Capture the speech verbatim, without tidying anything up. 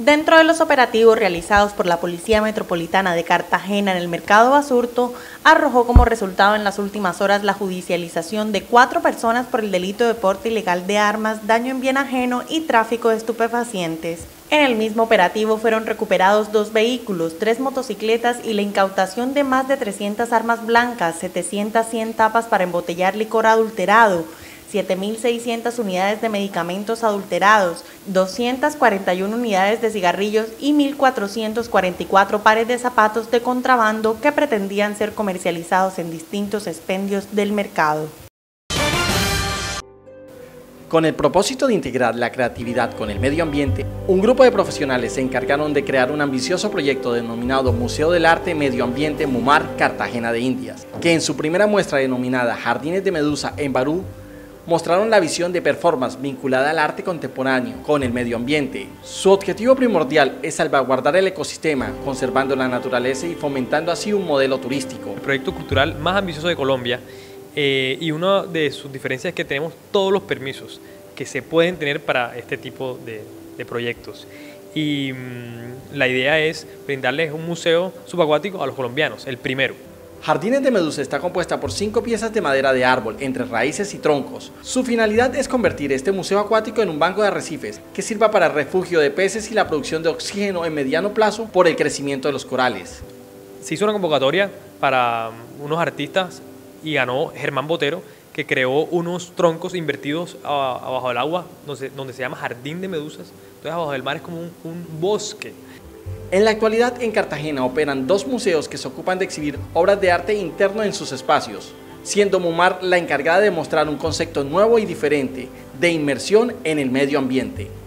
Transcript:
Dentro de los operativos realizados por la Policía Metropolitana de Cartagena en el Mercado Basurto, arrojó como resultado en las últimas horas la judicialización de cuatro personas por el delito de porte ilegal de armas, daño en bien ajeno y tráfico de estupefacientes. En el mismo operativo fueron recuperados dos vehículos, tres motocicletas y la incautación de más de trescientas armas blancas, setecientas cien tapas para embotellar licor adulterado, siete mil seiscientas unidades de medicamentos adulterados, doscientas cuarenta y una unidades de cigarrillos y mil cuatrocientos cuarenta y cuatro pares de zapatos de contrabando que pretendían ser comercializados en distintos expendios del mercado. Con el propósito de integrar la creatividad con el medio ambiente, un grupo de profesionales se encargaron de crear un ambicioso proyecto denominado Museo del Arte Medio Ambiente Mumar Cartagena de Indias, que en su primera muestra denominada Jardines de Medusa en Barú, mostraron la visión de performance vinculada al arte contemporáneo con el medio ambiente. Su objetivo primordial es salvaguardar el ecosistema, conservando la naturaleza y fomentando así un modelo turístico. El proyecto cultural más ambicioso de Colombia. Eh, y una de sus diferencias es que tenemos todos los permisos que se pueden tener para este tipo de, de proyectos. Y mmm, la idea es brindarles un museo subacuático a los colombianos, el primero. Jardines de Medusa está compuesta por cinco piezas de madera de árbol, entre raíces y troncos. Su finalidad es convertir este museo acuático en un banco de arrecifes que sirva para el refugio de peces y la producción de oxígeno en mediano plazo por el crecimiento de los corales. Se hizo una convocatoria para unos artistas y ganó Germán Botero, que creó unos troncos invertidos a, abajo del agua, donde, donde se llama Jardín de Medusas. Entonces abajo del mar es como un, un bosque. En la actualidad en Cartagena operan dos museos que se ocupan de exhibir obras de arte interno en sus espacios, siendo Mumar la encargada de mostrar un concepto nuevo y diferente de inmersión en el medio ambiente.